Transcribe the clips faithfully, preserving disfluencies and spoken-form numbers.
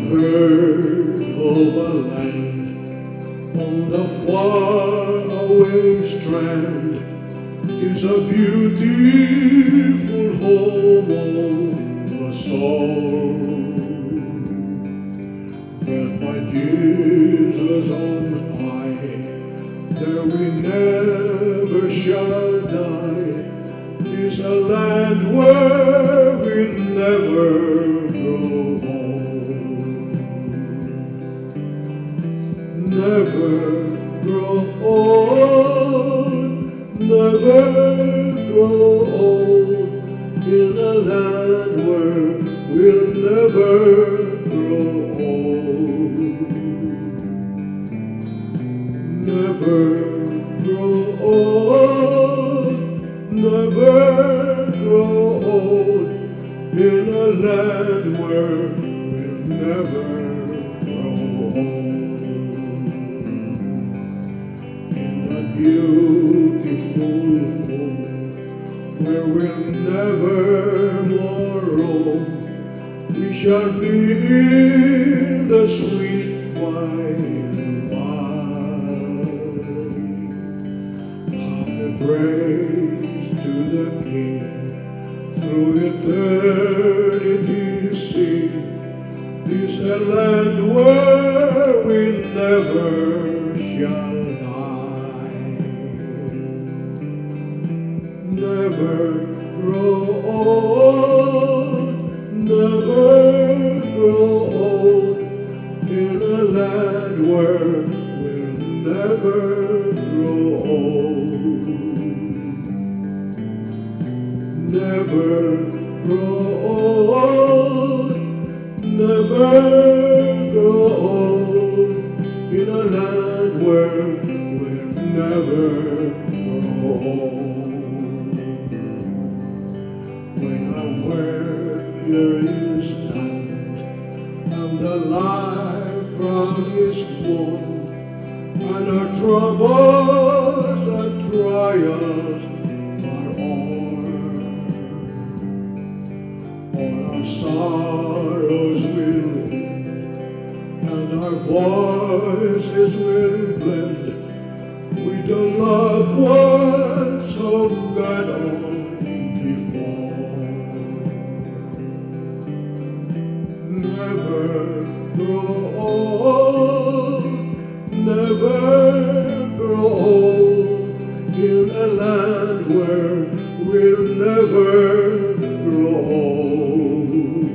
heard of a land on the faraway strand. Is a beautiful home of the soul, built by Jesus on high. There we never shall die. Is a land where we never grow old. Never grow old, never grow old, in a land where we'll never grow old. Never grow old, never grow old, in a land where we'll never grow old. In a beautiful home where we'll never more roam, we shall be in the sweet by and by. Happy praise to the King through eternity sing. This a land where we never shall die. Never grow old, never grow old, in a land where we'll never grow old. Never grow old, never grow old, in a land where we'll never grow old. When our work here is done, and the life crown is won, and our troubles and trials are o'er, all our sorrows will end, and our voices will blend with the loved ones of God on before. Never grow old, never grow old, in a land where we'll never grow old.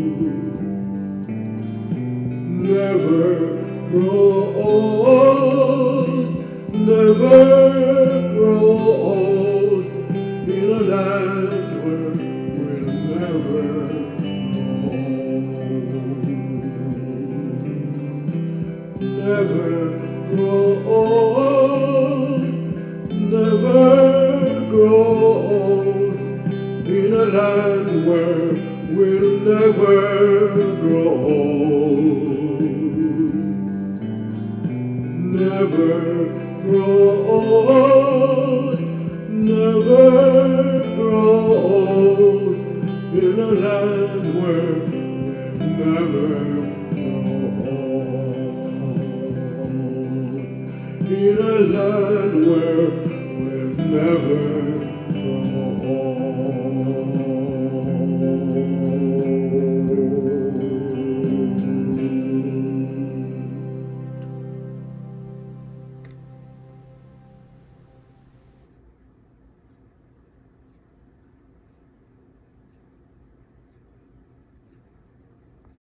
Never grow old, never grow old, in a land where we'll never grow old. Never grow old, never grow old, in a land where we'll never grow old. Never grow old, never grow old, in a land where we'll never grow old. In a land where we'll never grow old.